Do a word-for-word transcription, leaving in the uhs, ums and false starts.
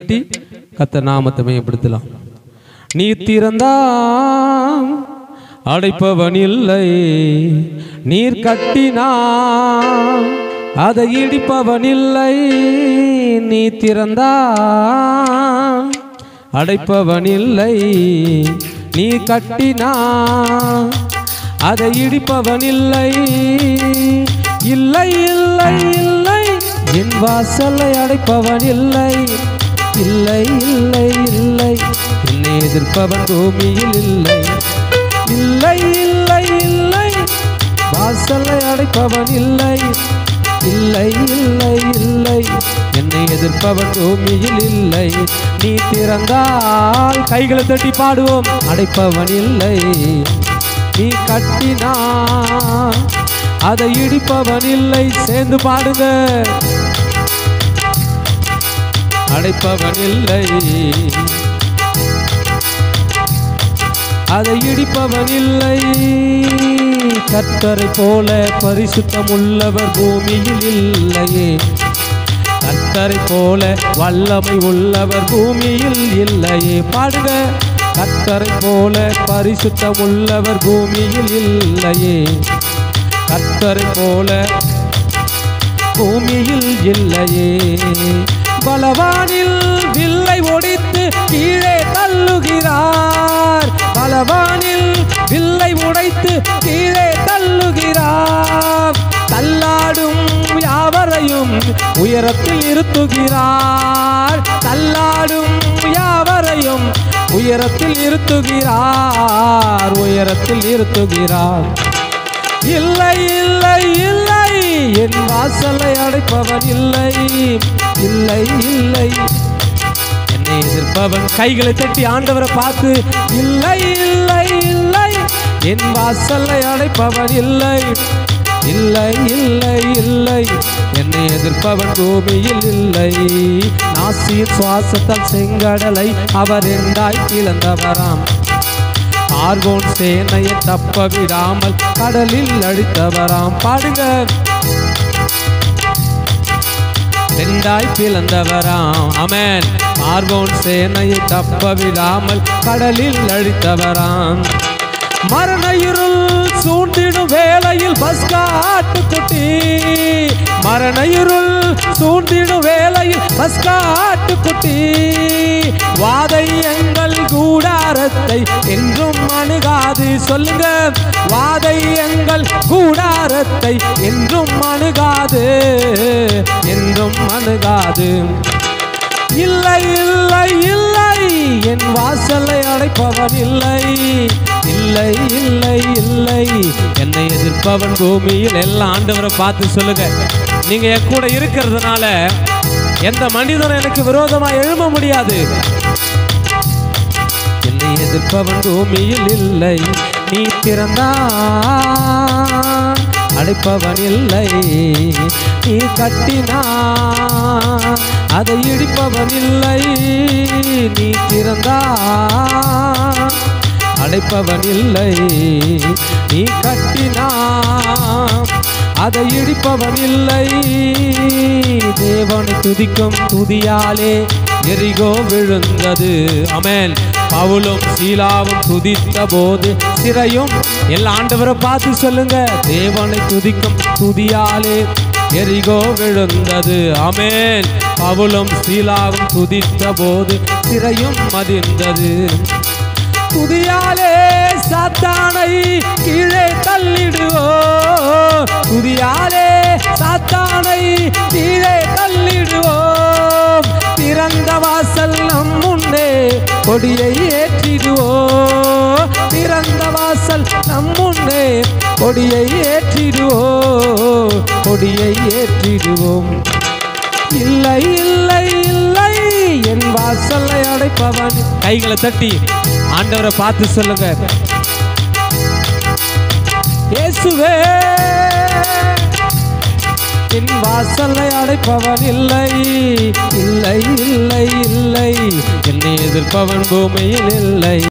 தட்டி கர்த்தர் நாமத்தை மேம்படுத்தலாம். நீ திறந்தால் அடைப்பவன் இல்லை, நீர் கட்டினால் அதை இடிப்பவன் இல்லை. நீ திறந்தால் அடைப்பவன் இல்லை, நீ கட்டினால் அதை இடிப்பவன் இல்லை. இல்லை இல்லை இல்லை என் வாசலை அடைப்பவன் இல்லை. இல்லை இல்லை இல்லை என்னை எதிர்ப்பவன் பூமியில் இல்லை. இல்லை இல்லை இல்லை வாசலை அடைப்பவன் இல்லை. இல்லை இல்லை இல்லை என்னை எதிர்ப்பவன் பூமியில் இல்லை. நீ திறந்தால் கைகளை தட்டி பாடுவோம். அடைப்பவன் இல்லை, நீ கட்டினா அதை இடிப்பவன் இல்லை. சேர்ந்து பாடுங்க. அடைப்பவன் இல்லை, அதை இடிப்பவன் இல்லை. கர்த்தரை போல பரிசுத்தம் உள்ளவர் பூமியில் இல்லையே. கர்த்தரை போல வல்லமை உள்ளவர் பூமியில் இல்லையே. பாடுங்க. கர்த்தரை போல பரிசுத்தம் உள்ளவர் பூமியில் இல்லையே. கர்த்தரை போல பூமியில் இல்லையே. பலவானில் வில்லை ஒடித்து கீழே தள்ளுகிறார். பலவானில் வில்லை உடைத்து கீழே தள்ளுகிறார். தள்ளாடும் யாவரையும் உயரத்தில் இருத்துகிறார். தள்ளாடும் யாவரையும் உயரத்தில் இருத்துகிறார். உயரத்தில் இருத்துகிறார். இல்லை இல்லை இல்லை என் வாசலை அடைப்பவன் இல்லை. இல்லை இல்லை என்னை எதிர்ப்பவன். கைகளை தட்டி ஆண்டவரை பார்த்து இல்லை இல்லை இல்லை என் வாசலை அடைப்பவன் இல்லை. இல்லை இல்லை இல்லை என்னை எதிர்ப்பவன் பூமியில் இல்லை. நாசியின் சுவாசத்தால் செங்கடலை அவர் எண்டாய் இழந்தவராம். ஆர்கோன் சேனையை தப்ப விடாமல் கடலில் அடித்தவராம். பாடுங்க. ரெண்டாய் பிளந்தவராம். ஆமென். ஆர்கோன் சேனையை தப்ப விடாமல் கடலில் அடித்தவராம். மரண இருள் சூண்டிடும் வேளையில் பஸ்கா ஆட்டுக்குட்டி. மரண இருள் சூண்டிடும் வேளையில் பஸ்கா ஆட்டுக்குட்டி. வாதை எங்கள் கூடாரத்தை என்றும் அணுகாது. சொல்லுங்க. வாதை எங்கள் கூடாரத்தை என்றும் அணுகாது. என்றும் அணுகாது. இல்லை இல்லை இல்லை என் வாசலை அடைப்பவன் இல்லை. இல்லை இல்லை இல்லை என்னை எதிர்ப்பவன் பூமியில். எல்லாம் ஆண்டவரை பார்த்து சொல்லுங்க. நீங்க என் கூட இருக்கிறதுனால எந்த மனிதனும் எனக்கு விரோதமா எழும்ப முடியாது. என்னை எதிர்ப்பவன் பூமியில் இல்லை. நீ திறந்தா அடைப்பவன் இல்லை. நீ கட்டினா அதை இடிப்பவன் இல்லை. நீ திறந்தா அடைப்பவன் இல்லை. நீ கட்டினா அதை இடிப்பவன் இல்லை. தேவனை துதிக்கும் துதியாலே எரிகோ விழுந்தது. ஆமென். பவுலும் சீலாவும் துதித்த போது சிறையும். எல்லா ஆண்டவரை பார்த்து சொல்லுங்க. தேவனை துதிக்கும் துதியாலே எரிகோ விழுந்தது. ஆமென். பவுலும் சீலாவும் துதித்த போது சிறையும் மதிர்ந்தது. துதியாலே சாத்தானை கீழே தள்ளிடுவோ. துதியாலே சாத்தானை கீழே தள்ளிடுவோம். திறந்த வாசல் நம் முன்னே கொடியை ஏற்றிடுவோ. திறந்த வாசல் நம் முன்னே கொடியை ஏற்றிடுவோ. கொடியை ஏற்றிடுவோம். இல்லை இல்லை இல்லை என் வாசலை அடைப்பவன். கைகளை தட்டி ஆண்டவரை பார்த்து சொல்லுங்க. இயேசுவே என் வாசலை அடைப்பவன் இல்லை. இல்லை இல்லை இல்லை என்னை எதிர்ப்பவன் பூமியில் இல்லை.